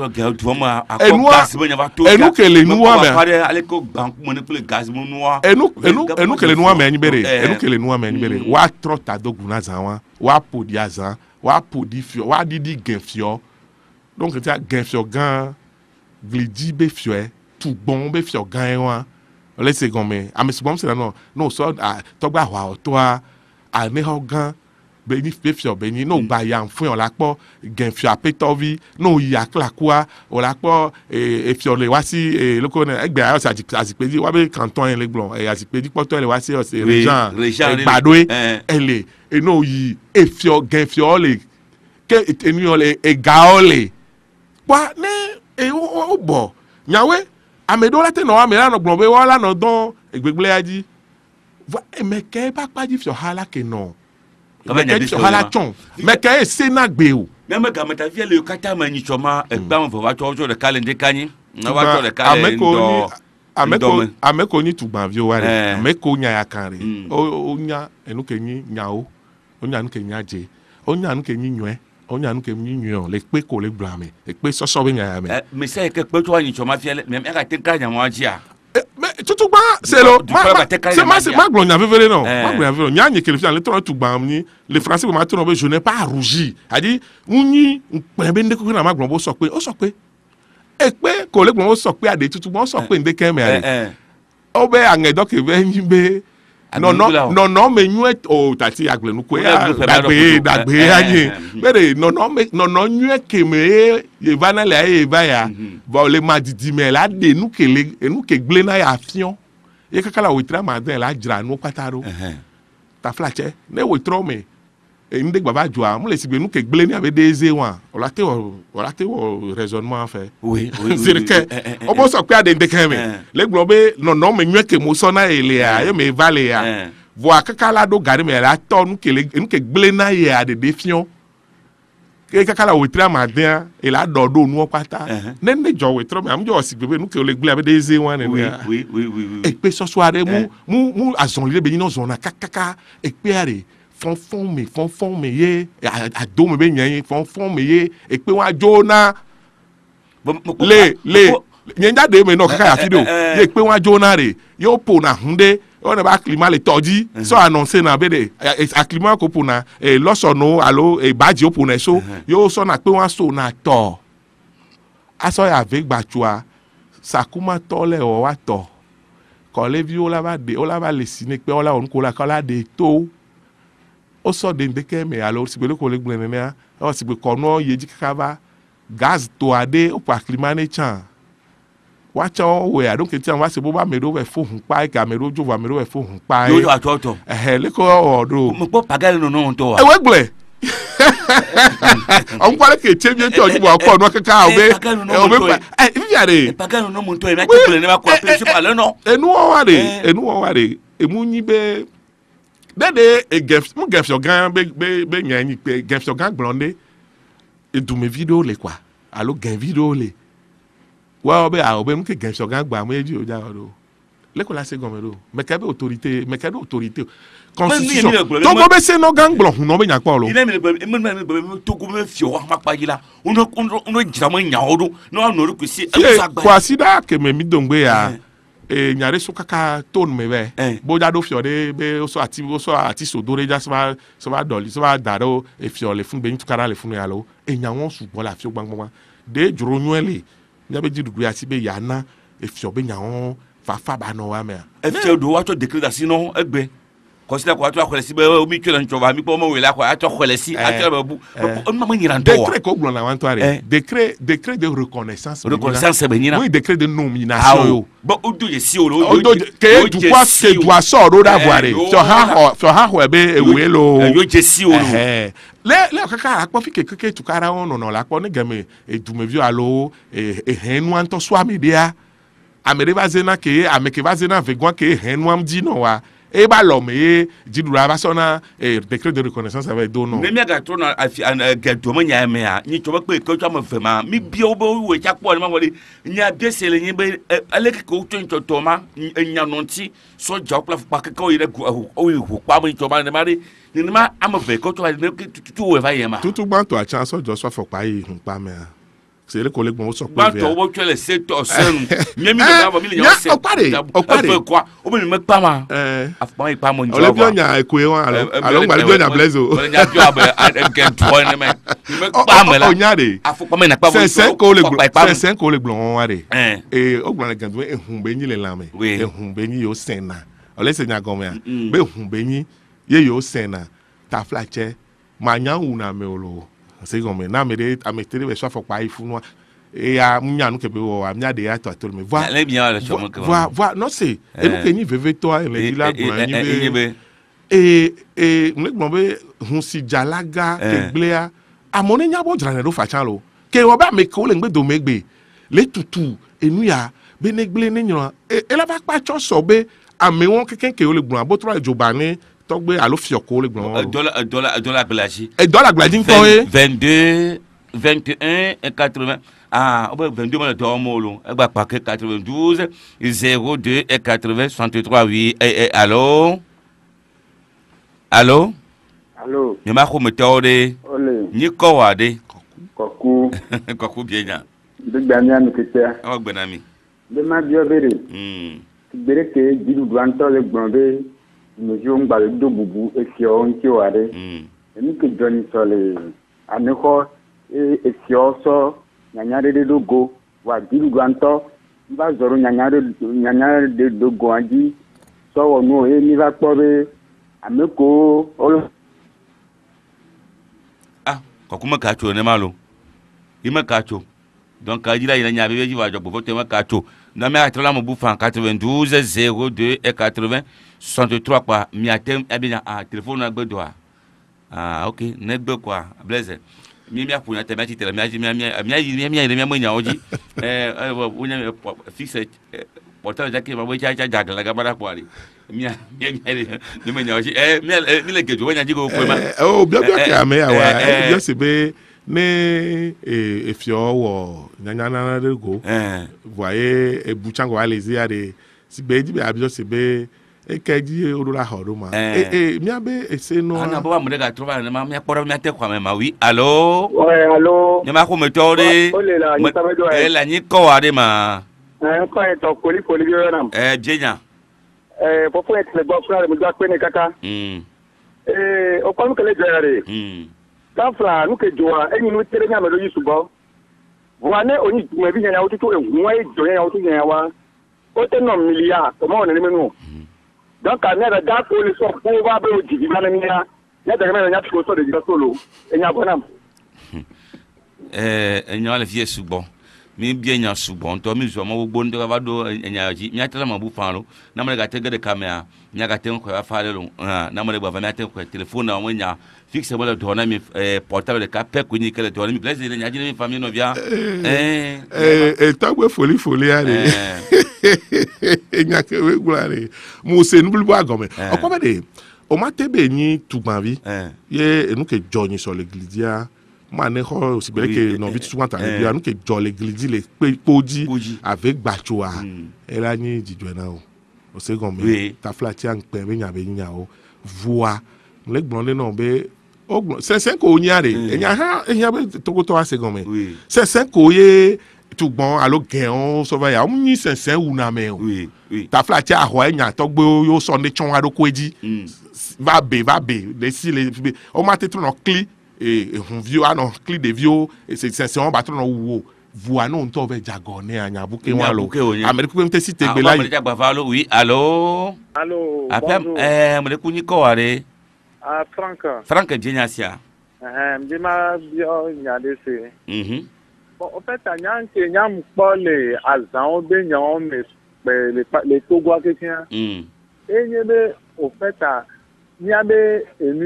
enu kele nuwa me enu kele nuwa me ni bere enu kele nuwa me ni bere wa trota dogu na zanwa wa podi azan wa podi fio wa didi genfio donc ta genfio gan glidi be fio tout bon be fio gan wa le se gome amesubom se no so to gba wa to a ne ho gan beni fefio beni no ba ya fun la po genfio apetovi no ya klakua o la po fio le wa si loko na egbe ayo sa azipedi wa be canton le blon azipedi poto le wa si o se region gbadwe ele no yi fio genfio le ke eni o le gaole kwa ne o bo nyawe amedo la te no amela no blon be wa la no don egbegle aji me ke pa pa di fio hala ke no mais que c'est na gbe o même quand meta vie le kata mani choma e gba mo wa cho de calendar kanyi na wa cho de calendar ameko ni tugban vi o wa re ameko nya ya kan re o nya enu ke yin nya o nya nu ke nya je o nya nu ke yin nwe o nya nu ke yin nwe le pe ko le blame e pe so be nya ya me mais c'est que pe to wa ni choma vie même e ka tin ka nya mo ajia mais tout ba c'est lo c'est ma glonia vevere non ma glonia vevere nya nye kele fi le tro tugban ni les français ma tro be je n'ai pas rougi a dit unyi pe be ndeko na ma glon bo so pe e pe ko le glon bo so pe ade tutu bo so pe ndeke me are o be angedo ke be yin be non me nyu o tati aglenu ko ya dagbe anyi bere non nyu ke me ye vana le e ba ya bo le ma didi me la de nu ke gle na ya afion ye kakala witra ma den la jra nu pataro ta flache ne witro me ndé baba joa mo le sigbe nu ke gle ni ave deze wan o la te raisonnement en fait oui c'est que o bo so pe ade ndeke me le globe non me nyu ke mo so na ele ya ye me vale ya vo akakala do gari me la to nu ke gle na ye ade defion ke kakala witra ma den e la do nu pata ne jo witra me am jo sigbe nu ke le gle ave deze wan ne oui e pe so soare mu azon le be ni no zona kakaka e pe are fonfon me ye ado me be nyen fonfon me ye e pe wa jona le nyenda de me no kaka ya fido ye pe wa jona re yo po na hunde o na ba climat le toji so annoncer na be de a climat ko po na lo so no alo e baji o po na so yo so na pe wa so na to aso ya ve gbachua sakuma to le o wa to ko le vi o la ba le sine pe o la on ko la kala de to o so de ndeke me alors si be ko le gblen ne o si be ko no ye ji kaka ba gaz to ade o pa climane chan wa cha o we adon ke ti an wa se bo ba me do we fo hun pa ka me do jo wa me do we fo hun pa yo atoto le ko o do mo po pagal no to wa e we gle on kwale ke chebie to ju wa ko no kaka obe viare pagal no mo to e na ti gle ne ba ko principal no enu o ware emu nyi be dede e gef mo gef yo gan be nyan yi pe gef yo gan blonde e du me video le kwa alo gan video le wa obe a obe mo ke gef yo gan gba mo eji o ja ro le ko la se gon me ro me ka be autorité constitution to go be se no gang blon no be nya pa lo ile me to go me fio ma pa yila uno jira mo nya odo no no ku si kwa sida ke me mi dongbe ya nyare so kaka tone me be bo ja do fio de be so ati so do re ja so ba doli so ba daro e fio le fun be ni tukara le fun ya lo nya won sugbon la fio gbangban de juro nuele nya be jidudu ya ti be ya na e fio be nya won fa ba no wa me e fio do wa to decree da sino egbe consider ko ato akwele si be o mi twele nchoba mi po mo wele akwa ato kwele si ato babu o ma nyira ndo décret ko gbon na wan to are décret de reconnaissance be nyira oui décret de nomination yo bo odo ye si o lo odo ke du quoi que doit sort d'avoir so ha ho be ewe lo yo je si o lo le kaka akpo fi keke tukara on no la akpo ni game e du me vio alo e henu anto so amedia amere va zena ke ameke va zena vegwan ke henu am di no wa e ba lo me jidura ba sona décret de reconnaissance avec dono me ga to na ga to mo nya me a ni to ba pe ko to ma fe ma mi bi o bo we cha po ma wole nya bi sele ni be aleke ko to ma nya no nti so ja pla pa ka o ire o hu pa mo to ma ne mari ni ma am fe ko to ne tu we va ye ma tutu gban to a chance so jo so fo pa yi hun pa me c'est le collègue bon so pa to wo twele se to sen mi mi ga ba mi le nya se o pare quoi o mi me pa ma afpa pa mo njo o le bi onya ekwe won alo ngba le bi onya blazo o le nya bi abe get to ne me me pa me la onya de afpa me na pa c'est 5 ko le blon wa de o gbon le gan do ehun be yin le la me ehun be yin yo sena o le se nya go me be ehun be yin ye yo sena ta flache ma nya una me olo c'est comme na me de ametere be so fokpa ifunu e a munya no kebe wo amnya de ato ato me voir les bien le chomo voir non c'est et nous que ni veve toi le la ni be e me gbonbe hun si jalaga ke glea amone nya bo jran do fa chan lo ke wo ba me ko le ngbe do megbe le tutu enu ya be ne gble ni yan e la ba pa cho so be ame won keken ke o le gbon abo tro ijoba ni togbe alo fioko le gbon dollar blagi et dollar blagi ko 22 21 et 80 ah 22 mal do mo lo e gba paquet 92 02 et 80 63 8 allô ni ma ko metode ni ko wade koku bienya de gbanya mi kete o gbenami de ma biobere bere ke jidu duanto le gbonbe mejo ngba do bubu efio nti ware emi ke joni sole aneko efio so nyanyare de logo wa jidu duanto ba zoro nyanyare de logo anji so wonu ni va pobe ameko olo kokuma kacho ne malo ima kacho donc ajira ina nya bebe jiwa jobo vote ma kacho na me atola mo bufan 92 02 et 80 63 kwa mi atem abina téléphone na gbedo OK ne gbe kwa blaze mi apunya te mati tele mi mo nya oji unya fixe portable jake ma bo cha jagala ga bara kwari mi mo nya oji mi le gejo nya jigo ko ma bia ke ame ya wa bia se be ne efio wo nyanyana de go voyez e buchango alezi ade si be di be abio se be e keji orura hodo ma mi abe ese no ana bo amure ga trova na ma mi akporo mi ate kwa me ma wi allo allo ni ma ko metode la ni ko ade ma ko e to koli bi ram jenya popo e le gbo fra mi gba pe ni kaka o ko mi kele jare Kafra nuke joa enyi no tere nya melo yusubo wane oni me bi nya otutu ehun e jo nya otutu nya wa o te no milia to mo ne menu donc ka ne da ko le so ko ba be oji bi na nya ya da me nya ko so de ga solo enya bonam enya le vie sugbon mi bien nya sugbon to mi zo mo gbogbo ndo ba do enya ji mi atela ma bu faro na mo ga te gade kamera mi ga te ko fa le lo na mo le ba mi ate ko telephone na mo nya fixe mo le do na mi portable de ka pe ko ni kele do mi plaisir nya ji mi famille no via tagwe foli ale enya ke we gulare mo se nubulu ba gome okobe de o ma tebe ni tugbanvi ye enu ke joni so l'église ma ne ko si bele ke no vit souvent ta bia enu ke jo l'église le poji avec bachoa ela ni jijwe na o se gome ta flati an pe me nya be nya o voix le gbonde no be o c'est 5 ko nyare enya be tokoto ase gome c'est 5 ko ye tugban alo gen so va ya o ni sensen una me o ta flati a ho enya to gbe yo so ne chon ado kweji va be les si les o ma te no cli et on vieux non cli de vieux et c'est on battre no wo voix non to ve jagone anya buke wa lo amerique ko te cité gbe la oui allô appel me le kunyi ko are Frank Geniasia me ma bio nya de se bon en fait anya ke nya mpo le azan be nya o me le togo aketian enyebe au fait il y a des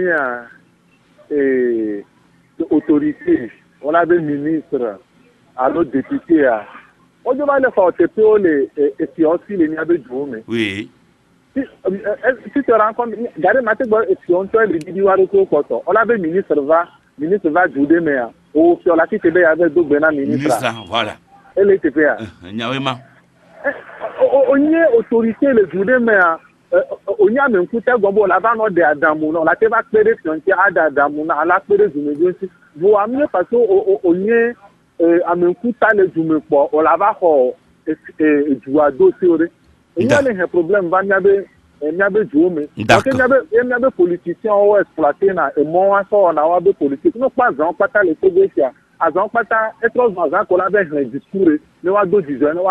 autorités, on a des ministres, alors députés. On doit aller faire des PO et puis aussi les niabes du home. Oui. Si tu rencontres, regardez maintenant, et puis on te dit du Waruko Koto. On a des ministres va jouer mais au sur la TTB avec deux bena ministres. Voilà. Et les TPA. Nyawema. On y est autorité le jouer mais on y a même coûté gombo la va no de adamu no la te va pere fionti ada adamu na ala pere zumejo si vous amener parce que on y est a même coûté le zumepo on la va ho jouer dossier il y a un problème va nyabe jouer donc il y a des politiciens ou exploiter na et moi ça on a des politiques non pas en pata les togosia azan pata etros azan ko la be un discours ne wa do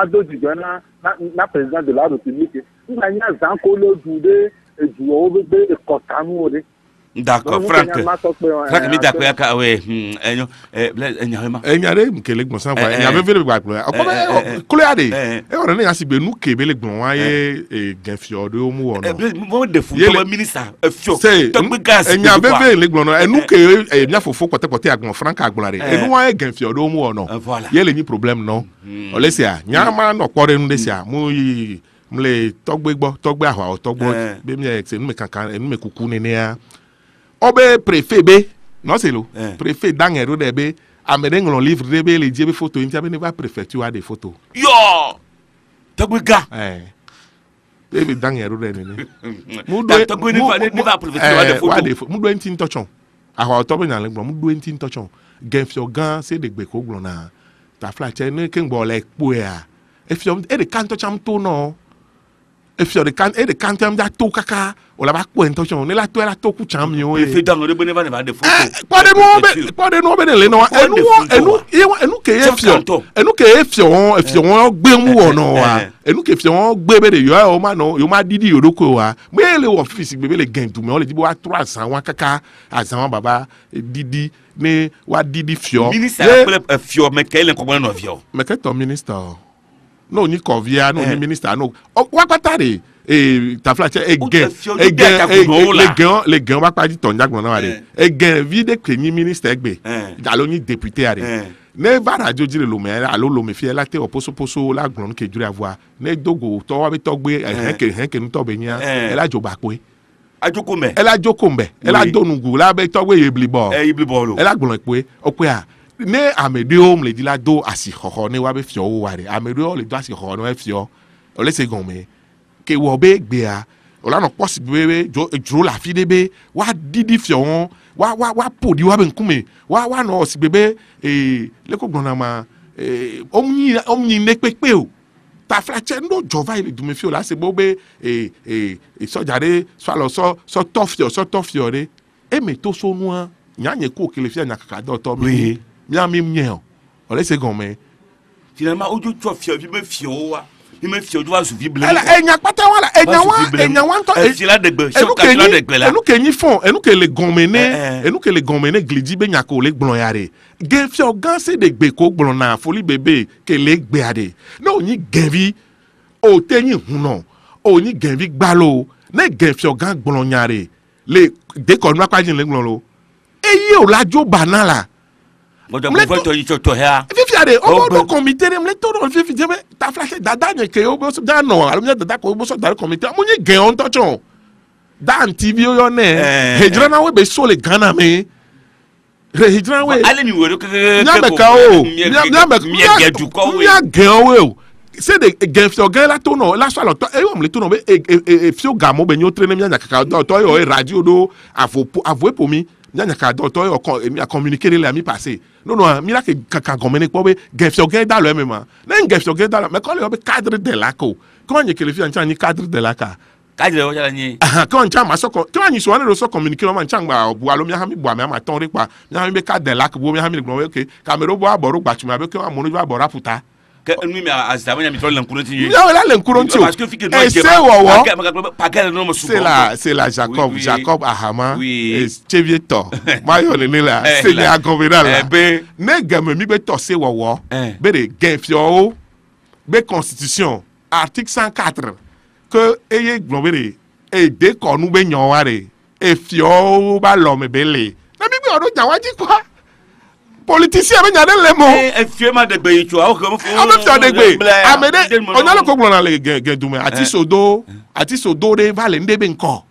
na président de la République il a azan ko lo jude e juo be e kotanu ore d'accord Frank mi d'accord yaka we enyo enyare mkele gbon san wa enyare vele gba plo o ko le ade e ora ne asigbe nu kebe le gbon wa ye genfio de o mu ono mo de fu to minister efio to gbe gas enyare vele le gbon enu ke enya fofo pote agbon Frank agbonare enu wa ye genfio de o mu ono ye le ni problem no o le sia nyama no kpore nu de sia mu mle togbe ahwa togbo be mi exe nu me kankan enu me kuku nene ya obe préfet be non c'est lo préfet dangero de be amede ngron livre de be le djebe photo intia be ne va préfecture a des photos yo togbiga be dangero de ne mu do togbi ni va préfecture a des photos mu do entin tochon ahwa to be na le gbon mu do entin tochon genfio gan c'est de gbe ko gbon na ta fla che ne ken gbo le po ya e fio e de kan tocham to no e fio de kan tem da to kaka o la ba ko intention ne la to era to ku cham yo e fe dango de bene va de photo pode no be le no enu ke e fio gbe mu ono wa enu ke fio gbe be de yo o ma no yo ma didi yoroko wa me le office gbe be le gentu me o le di bo wa 300 wa kaka azan baba didi ne wa didi fio ministre fio me ke le ko no fio me ke to minister no ni kovia no ni minister no wa patare ta flache les gens va pas dire ton diagne na wale gen vide que ni ministre egbe alo ni député are ne va radio dire lo me alo lo me fie la te oposo la gbon ke jure avoir ne dogo to wa be to gbe hen ke nu to be nya e la joba pe ajokombe e la donugu la be to gbe iblibo lo e la gbon pe o pe a ne amedeo me le di la do asi khoho ne wa be fio wo ware amedeo le do asi khoho no e fio o le se gon me ke wo be gbe a o la no possible be juro la fi de be wa didi fio won wa podi wa be nkume wa no si bebe le ko gbon na ma omni ne pepe o ta flache ndo jova ile du me fio la se bo be so jare so tofio re e me to so nu an nya nye ko kele fia nya kaka do to mi nya mi nye o le se gon me finalement ojo to fio bi me fio wa il me fio doit suffire blé e nya pata wala e nya wan to e la de gbe so ka la de gbe la e nu ke ni fon e nu ke le gomene e nu ke le gomene glidi be nya ko le gbon yare gen fio gan se de gbe ko gbon na foli bebe ke le gbe ade no ni genvi o teyin huno o ni genvi gbalo ne gen fio gan gbon yare le de ko nu apajin le gbon lo eye o lajo banala modo mo to yi to ha fifi ade o do comité dem le to do fifi jeme ta flash dada ne ke o bo so da no alumya dada ko bo so da comité mo ni gen on to chon dan tv yo ne hejra na we be so le Ghana me hejra we ale ni woro ke nya ka o nya gedu ko we nya gen we o se de gen fio gen la to no la so lo to e o mo le to no be e fio gamo be nyo train nya ka to yo radio do avo pour mi nya ka do to yo mi a communiquer le ami passé non mi la ke ka gomene ko be gen fio gen da lo même na gen fio gen da me ko le be cadre de la ko comment ni ke le fi an ni cadre de la ka cadre o jala ni quand on ma so ko quand ni so na so communiquer no man changba bu alo mi ha mi bu ami ma ton re pa mi ha mi be cadre de la ko bu mi ha mi gbo okay camera bo aboru gba tuma be ko amonu ba abora puta que lui mais azamanya mi tole l'encouron ti ya wala l'encouron ti parce que fique no c'est la Jacob Ahama et Chevieto mayo le la c'est la convenal ne game mi be to se wowo be de genfio be constitution article 104 que eye globere e de ko nu be nyon ware e fio ba lo me bele na mi be odo jawaji kwa politicien be nyade le mo e fiema de gbe yicho o ko mo de gbe amede onalo ko gbona le gedume ati sodo de vale ndebe nko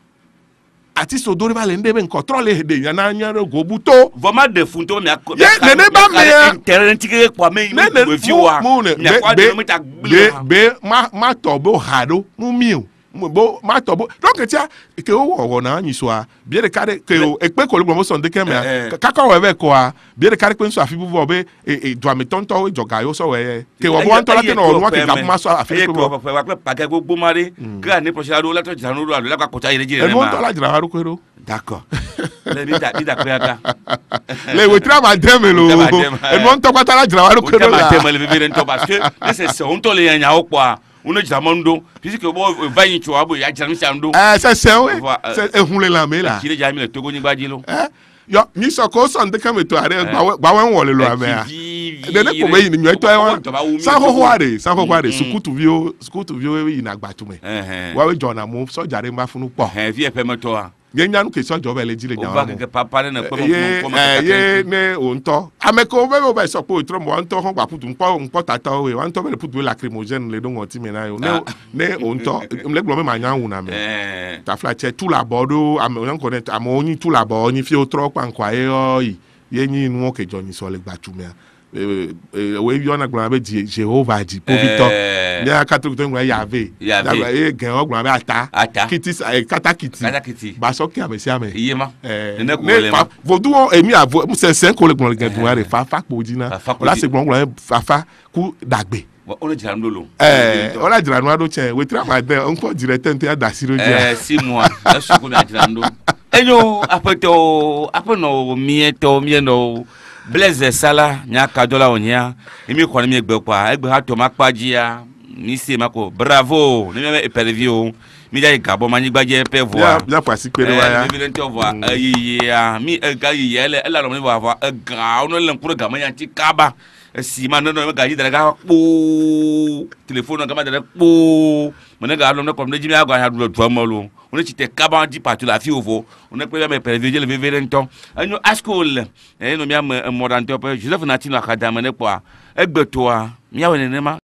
ati sodo de vale ndebe nko trole de yana nya go buto vraiment de funto me akko ne ba me internet tike kwa me we fi wa nya kwa de mo ta be ma to bo hado mu miu bo ma to bo donc tia ke o wo na nyi so a bi de kare ke o e pe ko le mo so de keme ka ka we ko a bi de kare pe so afi bu be e do ami tonto joga yo so we ke wo mo antola ke no no ke ga ma so afi ko wa pa ke gbogbo mare ga ni prochain ado la to janu ro ado la ka kota ire jire ma e mo to la jira ro ko ro d'accord le ni da pe ata le we tra ma dem lo e mo to kwata la jira ro ko ro la dem le bebe nto parce que c'est on to le nya o kwa uno jamando puisque bo va yin cho abo ya jam chando c'est oui c'est ehunle la me la kire jami le togo ni gbaji lo yo ni so ko so nde kame to are gba wan wole lo ame a de ne ko be yin nyo to e san ho hware sukutu vio yin agba tume wa we jona mo so jare ma funu po vi e pe moto a yenya nu ke so jo be le jile nya wa ke papa ne ko mo ye ne onto ameko be be so po itro mo onto ho gba putu npo tata we wan to be le putu lacrymogène le don oti me na yo ne onto mle gbo me ma nya wu na me ta fla che tout la bordo am on connaît am oni tout la bordo ni fi otro kwa nkwa ye nyi nu o ke jo ni so le gba tu me we yo na gbo be Jehovah di povito ni akatu to ngwa yave e gen o gbo be ata kiti kata kiti ba so ki amesi ame yema ne ko vodu emi avo se ko le gbo gen du are fa po jina la se gbo fa ku dagbe o le jira ndolo o la jira no do che we tra ma de on ko dire tente ada siro dia 6 mois la su ko na jira ndo enyo apeto mieno Blaise Sala nya kadola onya emi ko ni egbe kwa egbe ha to makpajia ni se mako bravo ni me perview mi ja gabo mani gbaje pe voix ya pasi pere wa ya mi lente voix ya mi ga yele ela lo mi voix ga ono len kuro ga manya ti kaba si ma no ga yi daga po telephone ga ma daga po mo ne ga lo ne ko ne jimi agwa ha do amolo on ci te kaba di patu la fi ovo on peut me préviser le vévérenton no askol no mi am modern top Joseph Natino akadama ne kwa egbe to a mi ya wene ne ma